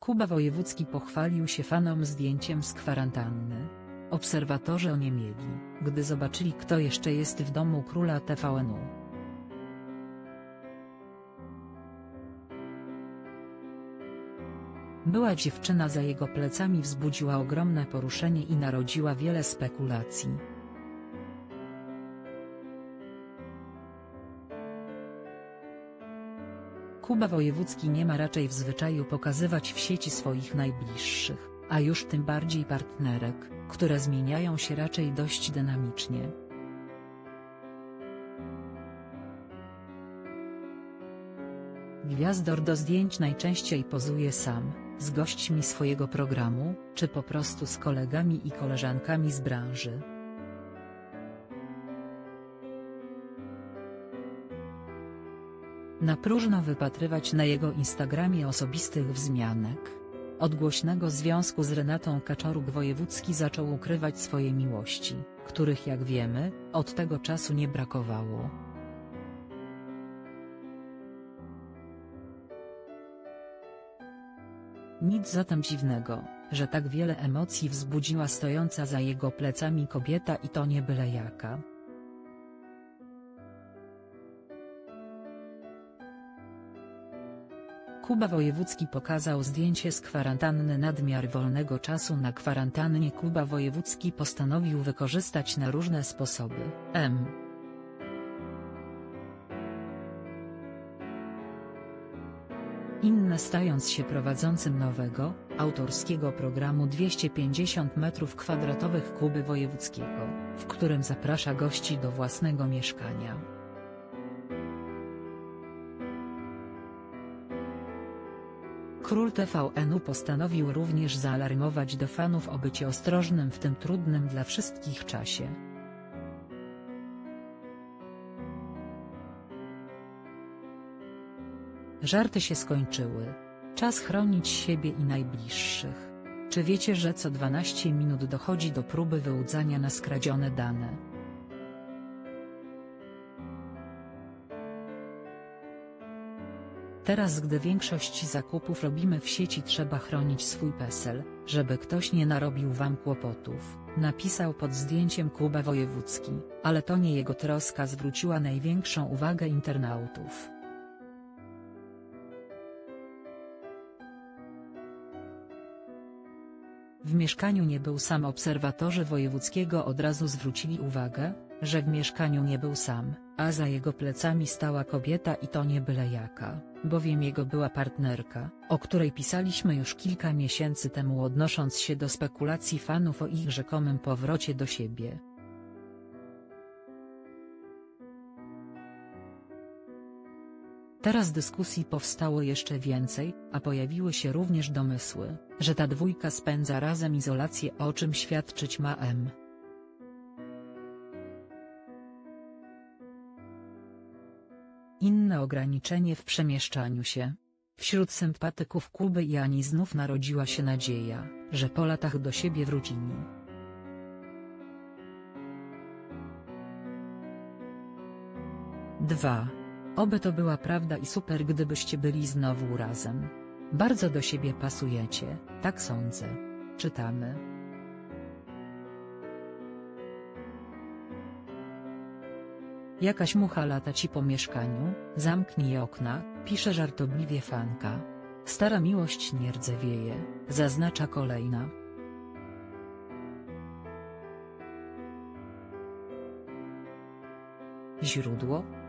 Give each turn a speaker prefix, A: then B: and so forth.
A: Kuba Wojewódzki pochwalił się fanom zdjęciem z kwarantanny. Obserwatorzy oniemieli, gdy zobaczyli, kto jeszcze jest w domu króla TVN-u. Była dziewczyna za jego plecami wzbudziła ogromne poruszenie i narodziła wiele spekulacji. Kuba Wojewódzki nie ma raczej w zwyczaju pokazywać w sieci swoich najbliższych, a już tym bardziej partnerek, które zmieniają się raczej dość dynamicznie. Gwiazdor do zdjęć najczęściej pozuje sam, z gośćmi swojego programu, czy po prostu z kolegami i koleżankami z branży. Na próżno wypatrywać na jego Instagramie osobistych wzmianek. Od głośnego związku z Renatą Kaczoruk-Wojewódzki zaczął ukrywać swoje miłości, których jak wiemy, od tego czasu nie brakowało. Nic zatem dziwnego, że tak wiele emocji wzbudziła stojąca za jego plecami kobieta i to nie byle jaka. Kuba Wojewódzki pokazał zdjęcie z kwarantanny. Nadmiar wolnego czasu na kwarantannie Kuba Wojewódzki postanowił wykorzystać na różne sposoby. Inne stając się prowadzącym nowego, autorskiego programu 250 m2 Kuby Wojewódzkiego, w którym zaprasza gości do własnego mieszkania. Król TVN-u postanowił również zaalarmować do fanów o bycie ostrożnym w tym trudnym dla wszystkich czasie. Żarty się skończyły. Czas chronić siebie i najbliższych. Czy wiecie, że co 12 minut dochodzi do próby wyłudzania na skradzione dane? Teraz, gdy większość zakupów robimy w sieci, trzeba chronić swój PESEL, żeby ktoś nie narobił wam kłopotów, napisał pod zdjęciem Kuba Wojewódzki, ale to nie jego troska zwróciła największą uwagę internautów. W mieszkaniu nie był sam. Obserwatorzy Wojewódzkiego od razu zwrócili uwagę, że w mieszkaniu nie był sam, a za jego plecami stała kobieta i to nie byle jaka, bowiem jego była partnerka, o której pisaliśmy już kilka miesięcy temu, odnosząc się do spekulacji fanów o ich rzekomym powrocie do siebie. Teraz dyskusji powstało jeszcze więcej, a pojawiły się również domysły, że ta dwójka spędza razem izolację, o czym świadczyć ma inne ograniczenie w przemieszczaniu się. Wśród sympatyków Kuby i Ani znów narodziła się nadzieja, że po latach do siebie wrócili. Oby to była prawda i super, gdybyście byli znowu razem. Bardzo do siebie pasujecie, tak sądzę. Czytamy. Jakaś mucha lata ci po mieszkaniu, zamknij okna, pisze żartobliwie fanka. Stara miłość nie rdzewieje, zaznacza kolejna. Źródło: